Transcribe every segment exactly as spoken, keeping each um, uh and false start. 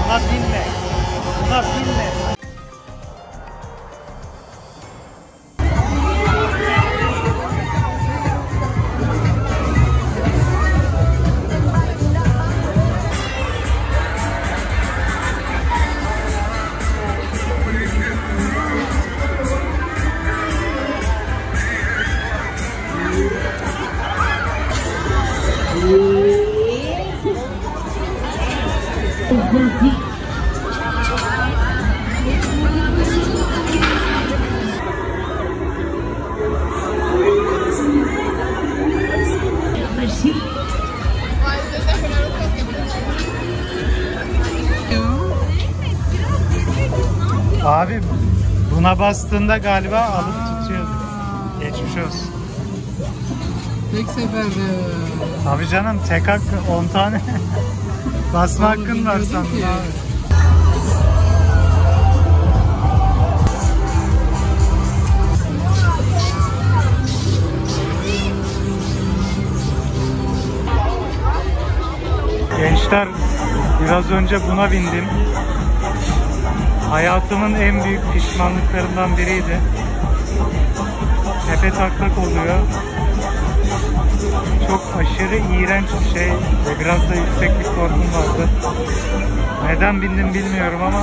Buna binme. Buna binme. Abi buna bastığında galiba alıp tutuyordu. Geçmiş olsun. Tek seferde. Abi canım tek hakkı on tane basma hakkın var sandım abi. Gençler, biraz önce buna bindim. Hayatımın en büyük pişmanlıklarından biriydi. Tepe taklak oluyor. Çok aşırı iğrenç bir şey ve biraz da yükseklik korkum vardı. Neden bindim bilmiyorum ama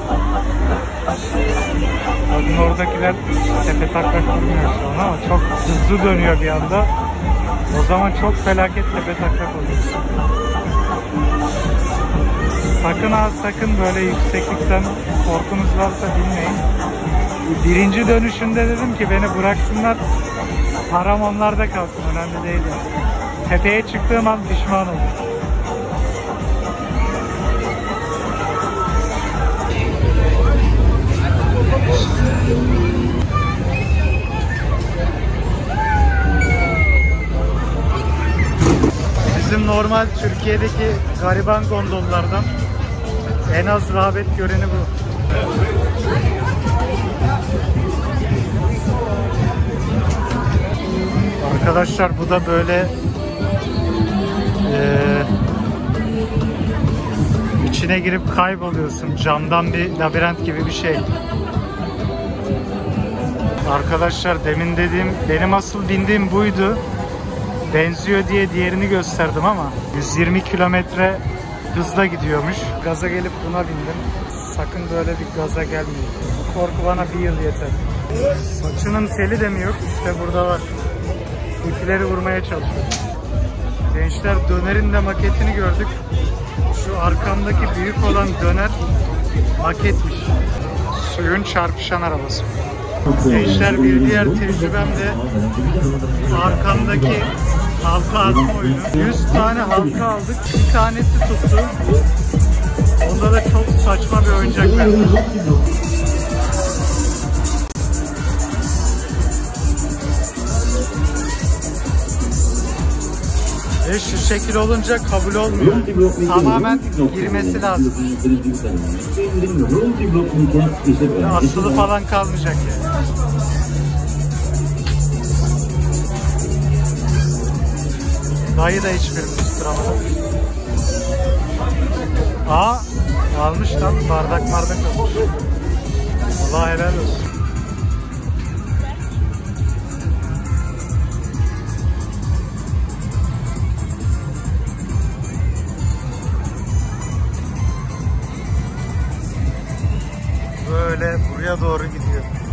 bakın oradakiler tepe taklak durmuyor şu an ama çok hızlı dönüyor bir anda. O zaman çok felaket tepe taklak oluyor. Sakın ha sakın böyle yükseklikten korkunuz varsa binmeyin. Birinci dönüşünde dedim ki beni bıraksınlar, param onlarda kalsın, önemli değil yani. Tepeye çıktığım an pişman oldum. Bizim normal Türkiye'deki gariban gondollardan en az rağbet göreni bu. Arkadaşlar bu da böyle e, içine girip kayboluyorsun. Camdan bir labirent gibi bir şey. Arkadaşlar demin dediğim, benim asıl bindiğim buydu. Benziyor diye diğerini gösterdim ama yüz yirmi kilometre hızla gidiyormuş. Gaza gelip buna bindim. Sakın böyle bir gaza gelmeyin. Bu korku bana bir yıl yeter. Saçının teli de mi yok? İşte burada var. İpleri vurmaya çalışıyor. Gençler, dönerin de maketini gördük. Şu arkamdaki büyük olan döner maketmiş. Suyun çarpışan arabası. Gençler, bir diğer tecrübem de arkamdaki halka atma oyunu. yüz tane halka aldık. Bir tanesi tuttu. Onda da çok saçma bir oyuncak verdi. Ve şu şekil olunca kabul olmuyor. Tamamen girmesi lazım. Asılı falan kalmayacak yani. Dayı da hiçbirini tutturamadı. Aa, almış lan, bardak bardak olmuş. Allah helal olsun. Böyle buraya doğru gidiyor.